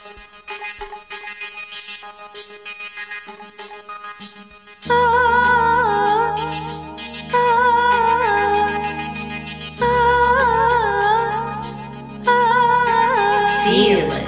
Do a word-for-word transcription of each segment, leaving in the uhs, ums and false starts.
Feel it.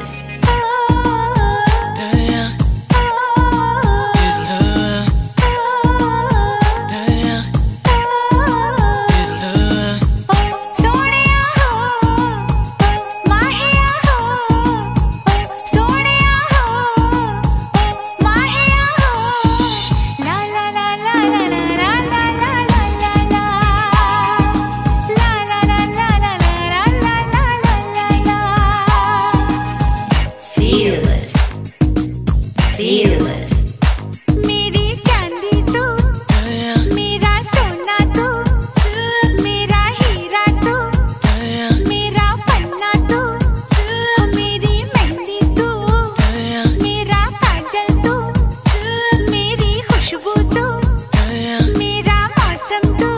Feel it. मेरी चांदी तू, मेरा सोना तू, मेरा हीरा तू, मेरा पन्ना तू, मेरी मेहंदी तू, मेरा काजल तू, मेरी खुशबू तू, मेरा मौसम तू।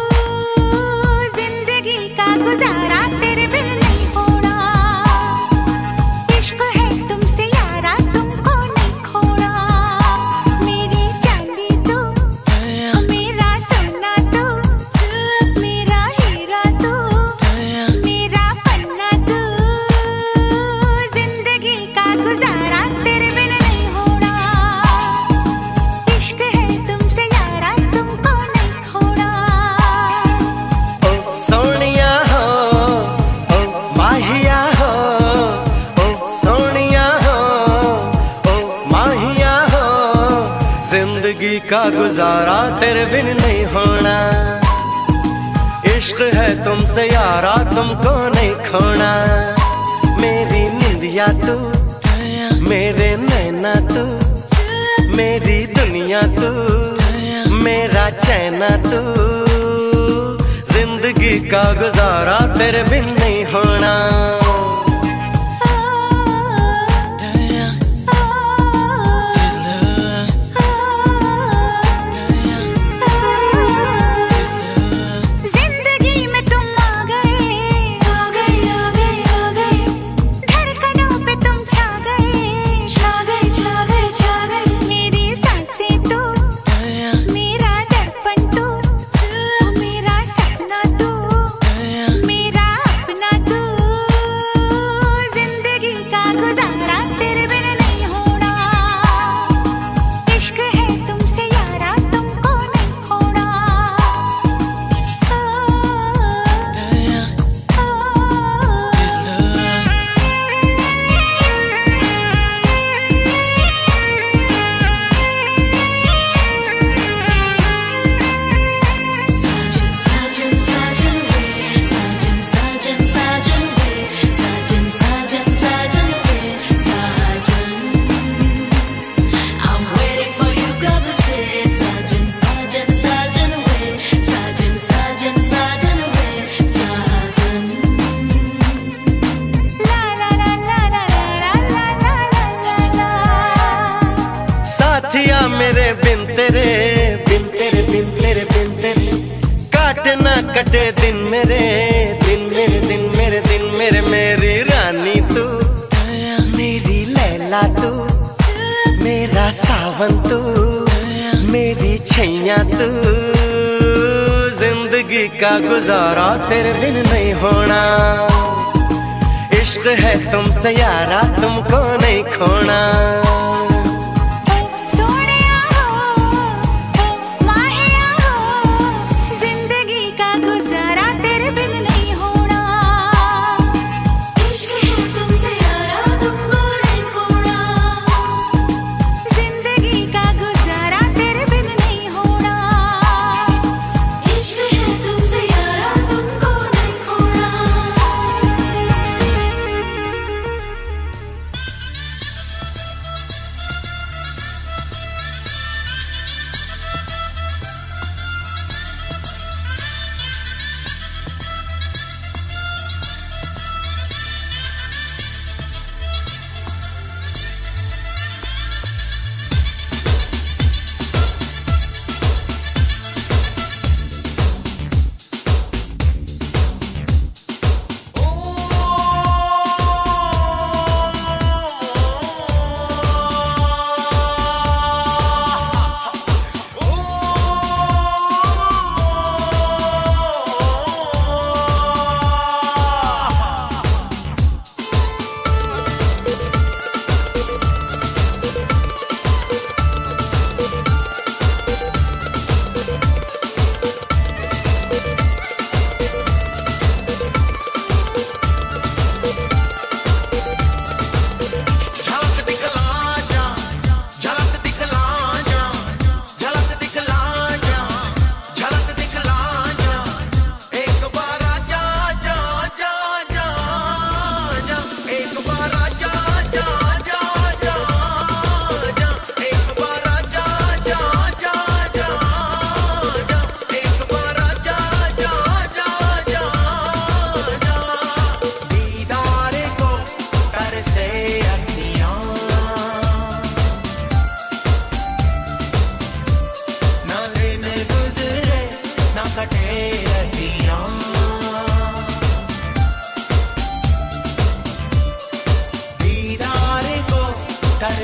जिंदगी का गुजारा तेरे बिन नहीं होना। इश्क है तुमसे यारा तुमको नहीं खोना। मेरी चांदी तू, मेरा सोना तू, मेरा हीरा तू, मेरा पन्ना तू। जिंदगी का गुजारा तेरे बिन नहीं होना। इश्क है तुमसे यारा तुमको नहीं खोना। ओ सोनिया हो, ओ माहिया हो, ओ सोनिया हो, ओ माहिया हो। जिंदगी का गुजारा तेरे बिन नहीं होना। इश्क है तुमसे यारा तुमको नहीं खोना। मेरी निंदिया तू, मेरे नैना तू, मेरी दुनिया तू, मेरा चैना तू। जिंदगी का गुजारा तेरे बिन नहीं होना। जिंदगी में तुम आ गए, आ गए, आ गए, आ गए। धड़कनों पे तुम छा गए, छा गए, छा गए, छा गए। मेरी सांसें तू, मेरा दर्पण तू, मेरा सपना तू, मेरा अपना तू। जिंदगी का गुजारा तेरे बिन नहीं होना। इश्क है तुमसे यारा तुमको नहीं खोना। Sajan, sajan, sajan we. Sajan, sajan, sajan we. Sajan, sajan, sajan we. Sajan, I'm waiting for you, God to say. Sajan, sajan, sajan we. Sajan, sajan, sajan we. Sajan. ला ला ला ला ला ला ला ला ला ला। साथिया मेरे बिन तेरे, बिन तेरे, बिन तेरे, बिन तेरे काटे ना कटे दिन मेरे, दिन मेरे, दिन मेरे, दिन मेरे। मेरी रानी तू, मेरी लैला तू, मेरा सावन तू, मेरी छैया तू। जिंदगी का गुजारा तेरे बिन नहीं होना। इश्क है तुमसे यारा तुमको नहीं खोना। सोनिया हो, माहिया हो। जिंदगी का गुजारा तेरे बिन नहीं होना। इश्क है तुमसे यारा तुमको नहीं खोना। जिंदगी का गुजारा तेरे बिन नहीं होना। इश्क है तुमसे यारा तुमको नहीं खोना।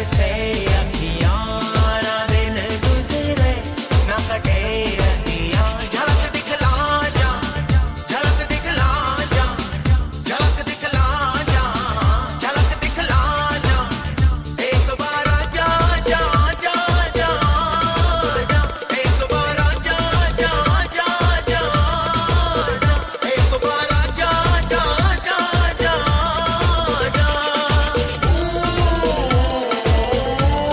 से अखियां ना दिन गुजरे ना कटे रतियां झलक दिखला जा झलक दिखला जा झलक दिखला जा झलक दिखला जा एक बार जा जा जा जा एक बार जा जा जा जा एक बार जा जा जा जा जा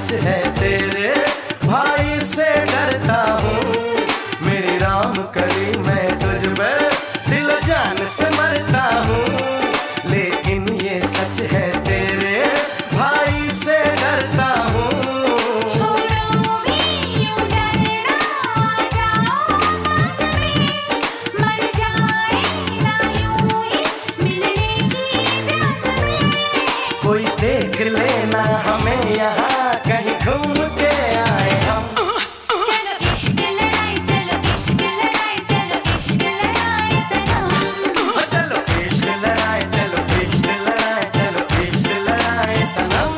सच है तेरे भाई से डरता हूँ। मेरी राम कली मैं तुझ पे दिल जान से मरता हूँ, लेकिन ये सच है तेरे भाई से डरता हूँ। कोई देख लेना हमें यहाँ कहीं घूम के आए हम। चलो इश्क लड़ाई, चलो इश्क लड़ाई, चलो इश्क लड़ाई सनम। चलो इश्क लड़ाए, चलो इश्क लड़ाए, चलो इश्क लड़ाए सनम।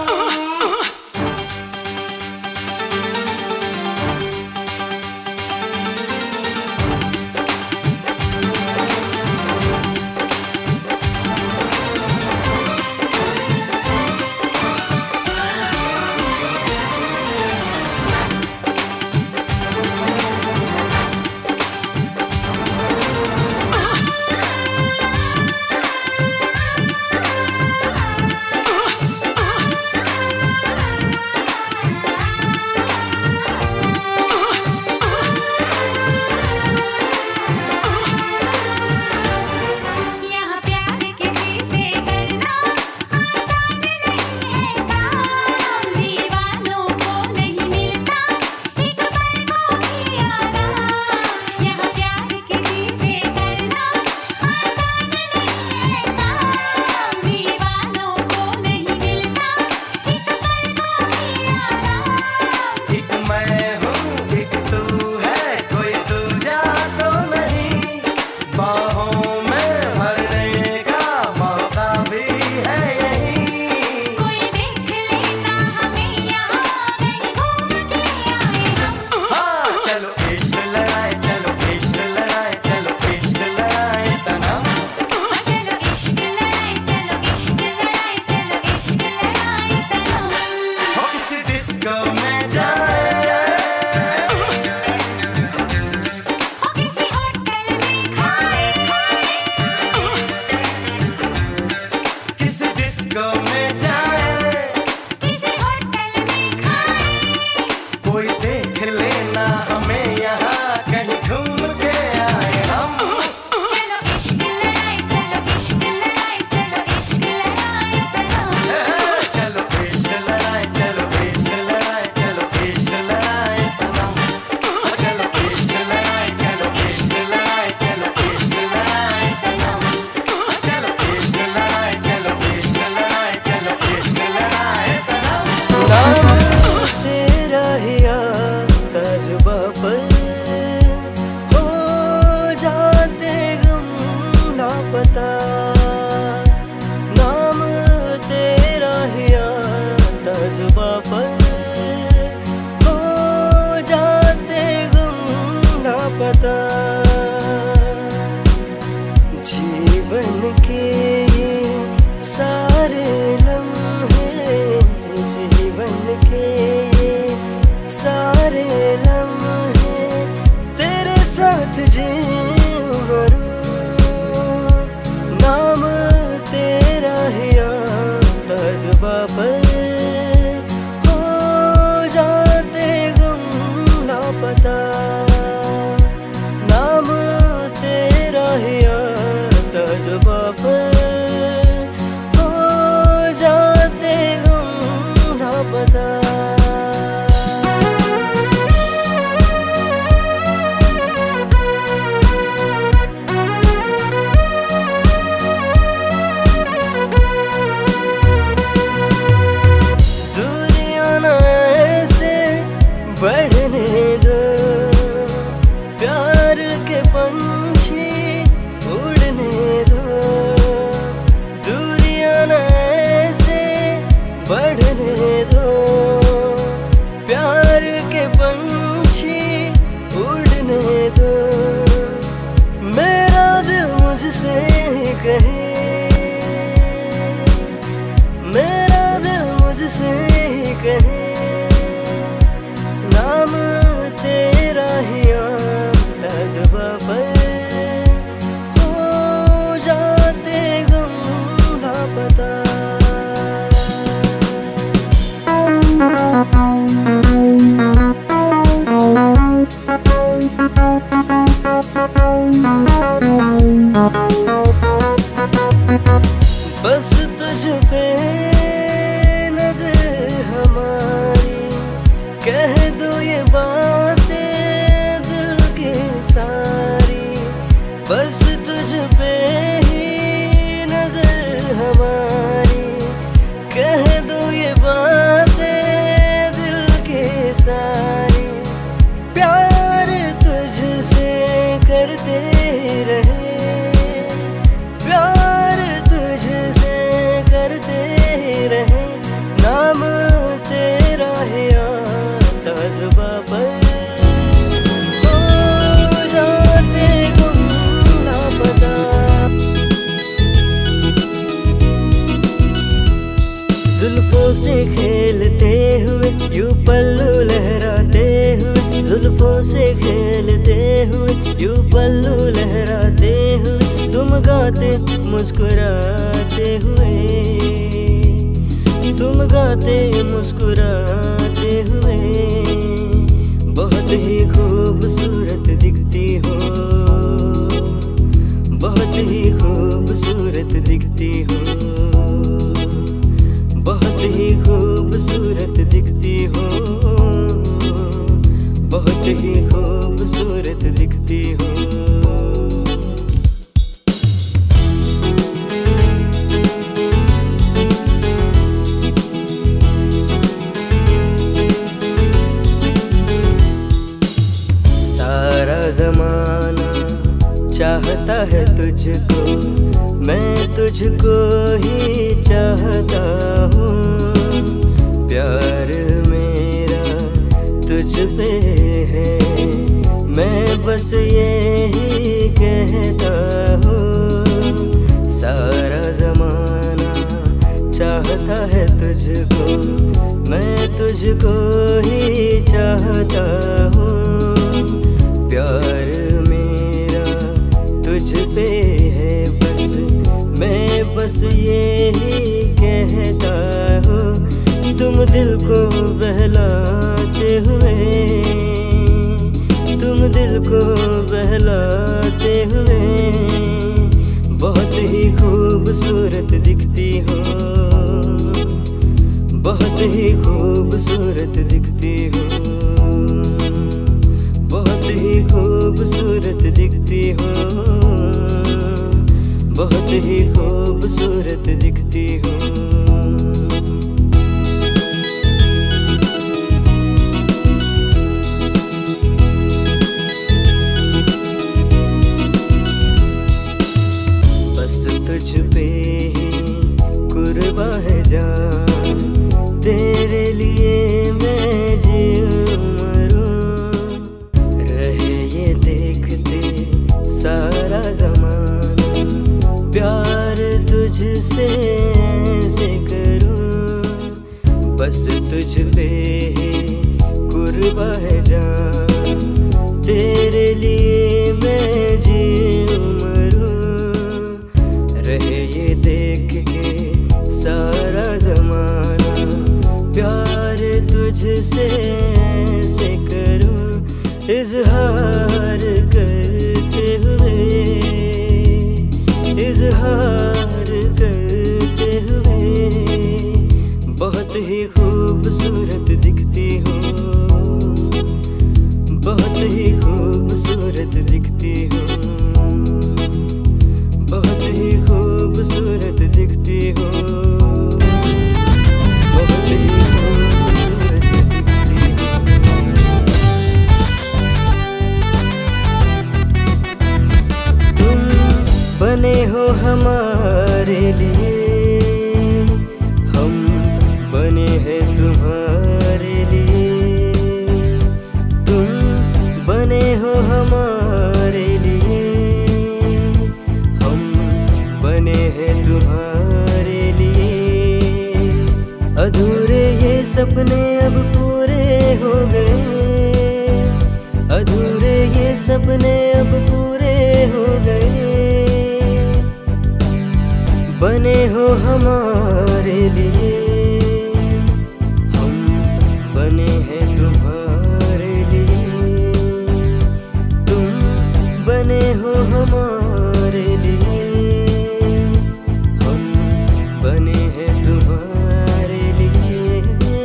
यहाँ प्यार किसी से करना आसान नहीं है काम, दीवानों को नहीं मिलता एक पल को भी आराम। यहाँ प्यार किसी से करना आसान नहीं है काम, दीवानों को नहीं मिलता एक पल को भी आराम। एक मैं हूँ एक तू है, कोई दूजा तो नहीं। बाहों में भरने का मौका भी है यही। कोई देख लेना हमें यहाँ कहीं घूम के आए हम। हाँ चलो इश्क लड़ाए, चलो इश्क लड़ाए, चलो इश्क लड़ाए सनम। चलो इश्क लड़ाई, चलो इश्क लड़ाई, चलो इश्क लड़ाई सनम। हो किसी डिस्को में जाए, हो किसी होटल में खाए, किसी डिस्को में जाए, किसी होटल में खाए। कोई देख लेना हमें यहाँ कहीं घूम के आए हम। चलो इश्क लड़ाई, चलो इश्क लड़ाई, चलो इश्क लड़ाई सनम। चलो इश्क लड़ाए, चलो इश्क लड़ाए, चलो इश्क लड़ाए सनम। चलो इश्क लड़ाए, चलो इश्क लड़ाए, चलो इश्क लड़ाए सनम। चलो इश्क लड़ाए, चलो इश्क लड़ाए, चलो इश्क लड़ाए सनम। नाम तेरा हिया तजुबा पर हो जाते गम लापता। नाम तेरा हिया तजुबा पर हो जाते गम लापता। जीवन के ये सारे लम्हे, जीवन के ये सारे लम्हे तेरे साथ जी मरूं। नाम तेरा हिया तजुबा पर हो जाते गम लापता। नाम तेरा हिया तजुबा पर हो जाते गम लापता। दूरियां ना ऐसे बढ़ने दो, प्यार के पंछी उड़ने दो। दूरियां ना ऐसे बढ़ने दो, प्यार के पंछी उड़ने दो। मेरा दिल मुझसे कहे, मेरा दिल मुझसे कहे, नाम पल्लू लहराते हुए, जुल्फों से खेलते हुए, यूं पल्लू लहराते हुए, तुम गाते मुस्कुराते हुए, तुम गाते मुस्कुराते हुए, बहुत ही खूबसूरत दिखती हो, बहुत ही खूबसूरत दिखती हो, बहुत ही खूबसूरत दिखती हो, बहुत ही खूबसूरत दिखती हो। सारा जमाना चाहता है तुझको, मैं तुझको ही चाहता हूँ, प्यार मेरा तुझ पे है, मैं बस यही कहता हूँ। सारा जमाना चाहता है तुझको, मैं तुझको ही चाहता हूँ, प्यार मेरा तुझ पे है बस, मैं बस यही कहता हूँ। तुम दिल को बहलाते हुए, तुम दिल को बहलाते हुए, बहुत ही खूबसूरत दिखती हो, बहुत ही खूबसूरत दिखती हो, बहुत ही खूबसूरत दिखती हो, बहुत ही खूबसूरत दिखती हो। तुझ पे ही कुर्बा है जान, तेरे लिए मैं जीऊं मरूं, रहे ये देखते सारा ज़माना, प्यार तुझसे ऐसे करूं, बस तुझ पे ही कुर्बा है जान, तेरे लिए मैं जीऊं मरूं, रहे ये देख के सारा जमाना, प्यार तुझसे ऐसे करूं, इजहार करते हुए, इजहार करते हुए, बहुत ही खूबसूरत दिखती हो, बहुत ही खूबसूरत दिखती हो, बहुत ही खूबसूरत दिखती हो, बहुत ही खूबसूरत दिखती हो। तुम बने हो हमारे लिए, हम बने हैं तुम्हारे लिए, तुम बने हो हमारे लिए, बने हैं तुम्हारे लिए, अधूरे ये सपने अब पूरे हो गए, अधूरे ये सपने अब पूरे हो गए, बने हो हमारे लिए, हम बने हैं तुम्हारे लिए, तुम बने हो हमारे लिए, बने हैं तुम्हारे लिए।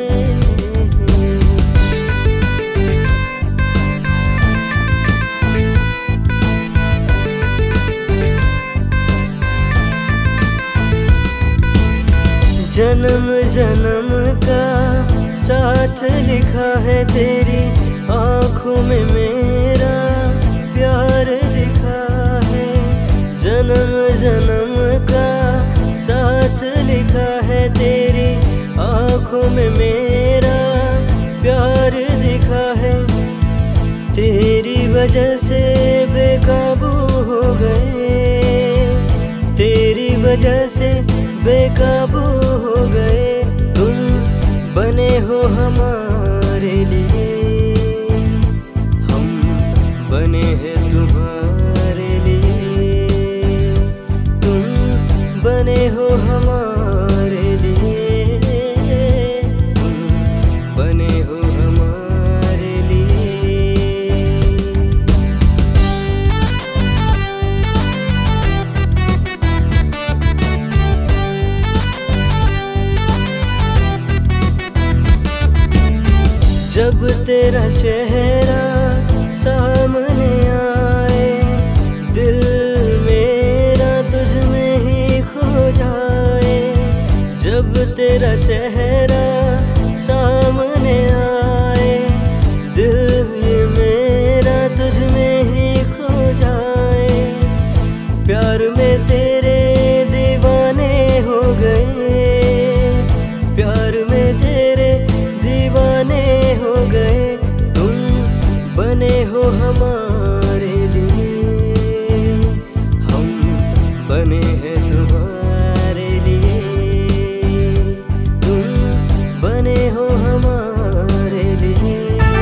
जन्म जन्म का साथ लिखा है तेरी आँखों में, मेरा प्यार लिखा है, जन्म जन्म का साथ लिखा है तेरी आँखों में, मेरा प्यार दिखा है, तेरी वजह से बेकाबू हो गए, तेरी वजह से बेकाबू हो गए, तुम बने हो हमारे बने हो हमारे लिए। जब तेरा चेहरा सामने आए, दिल मेरा तुझ में ही खो जाए। जब तेरा चेहरा सामने आए, दिल ये मेरा तुझ में ही खो जाए। प्यार में तेरे दीवाने हो गए, प्यार में तेरे दीवाने हो गए। तुम बने हो हमारे लिए, हम बने हैं तुम्हारे लिए। तुम बने हो हमारे लिए,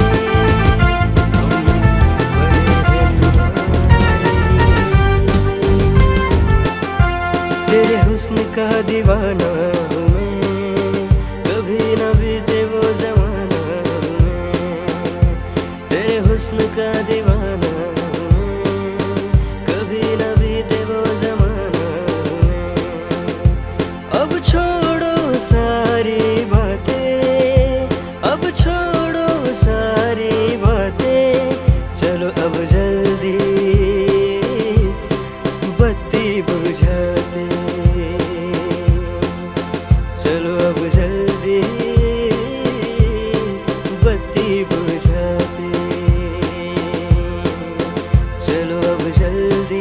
हम बने हैं तुम्हारे लिए। तेरे हुस्न का दीवाना हूँ मैं, कभी न बीते वो जमाना हूँ मैं। तेरे हुस्न का दीवाना हूँ मैं, कभी न बीते वो जमाना हूँ मैं। अब छोड़ो सारी बातें, अब छोड़ो सारी बातें। चलो अब जल्दी बत्ती बुझाते, चलो अब जल्दी बत्ती बुझाते, चलो अब जल्दी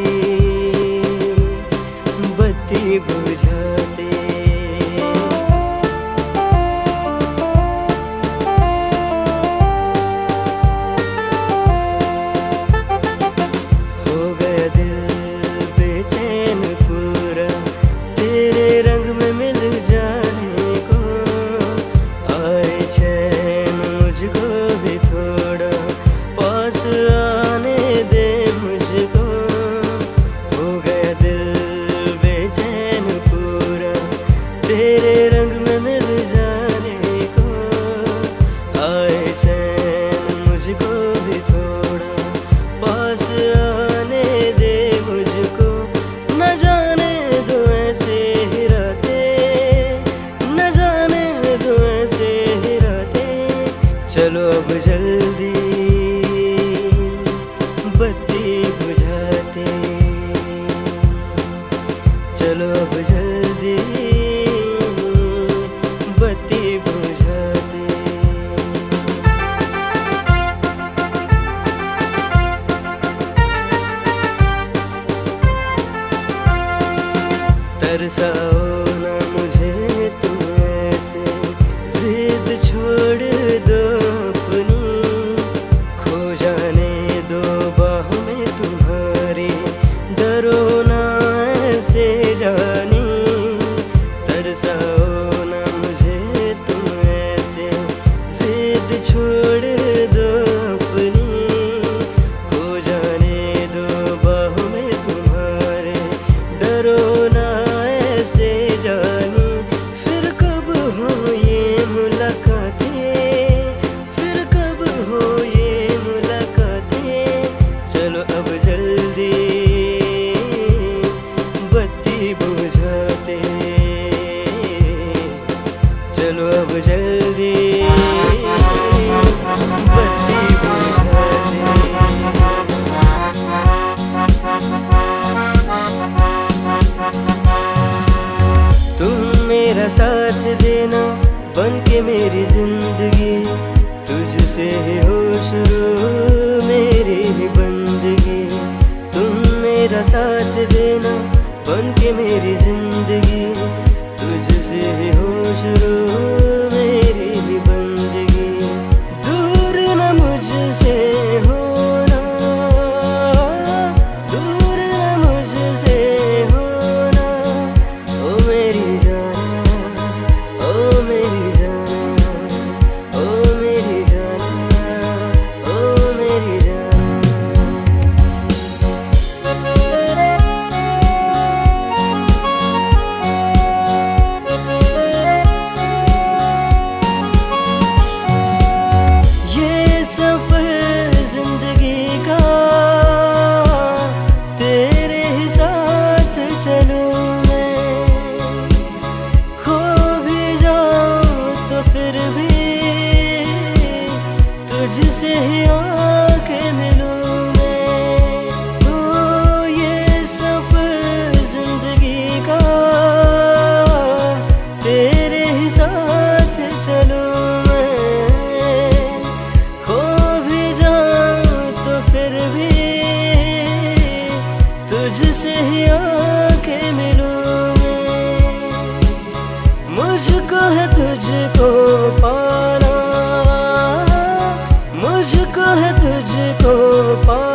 बत्ती बुझाते। हो गया दिल बेचैन पूरा तेरे रंग में मिल जाने को। आए चैन मुझको भी थोड़ा, पास आने दे मुझको। हो गया दिल बेचैन पूरा तेरे रंग में मिल जाने को। आए चैन मुझको भी थोड़ा, पास आने दे मुझको। न जाने दो ऐसे ही रातें, न जाने दो ऐसे ही रातें। चलो अब जल्दी बत्ती बुझाते, चलो अब जल्दी बत्ती बुझाते। तरसाओ ना मुझे तुम ऐसे, जिद छोड़ दो अपनी। खो जाने दो बाहों में तुम्हारी, डरो ना ऐसे जानी। तरसाओ ना मुझे तुम ऐसे, जिद छोड़ दो अपनी। खो जाने दो बाहों में तुम्हारे, डरो ना ऐसे जानी। फिर कब हो ये मुलाकातें, फिर कब हो ये मुलाकातें। चलो अब जल्दी बत्ती बुझाते, चलो अब जल्दी बत्ती बुझाते। तुम मेरा साथ देना बन के मेरी जिंदगी, तुझसे ही हो शुरू मेरी ही बंदगी। तुम मेरा साथ देना बन के मेरी जिंदगी, तुझसे ही हो शुरू मेरी ही बंदगी। दूर न मुझसे होना, दूर न मुझसे होना। ओ मेरी जाना, ओ मेरी जाना, ओ मेरी जाना, ओ मेरी जाना। तुझसे ही आके मिलूं मैं। तो ये सफर जिंदगी का तेरे ही साथ चलूं मैं। खो भी जाऊं तो फिर भी तुझसे ही आके मिलूं मैं। मुझको है तुझको पाना, मुझको है तुझको पाना।